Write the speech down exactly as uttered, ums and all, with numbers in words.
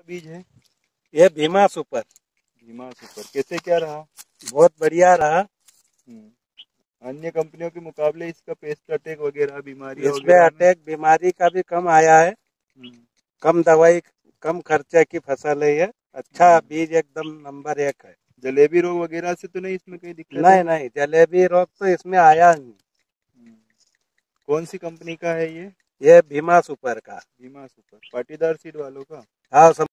बीज है? ये भीमा सुपर। भीमा सुपर कैसे क्या रहा? बहुत बढ़िया रहा। अन्य कंपनियों के मुकाबले इसका पेस्ट अटैक वगैरह बीमारी इसमें अटैक बीमारी का भी कम आया है। कम दवाई कम खर्चे की फसल है ये। अच्छा बीज एकदम नंबर एक है। जलेबी रोग वगैरह से तो नहीं इसमें कोई दिक्कत? नहीं नहीं, जलेबी रोग तो इसमें आया नहीं। कौन सी कंपनी का है ये? ये भीमा सुपर का। भीमा सुपर पाटीदार सीड वालों का। हाँ।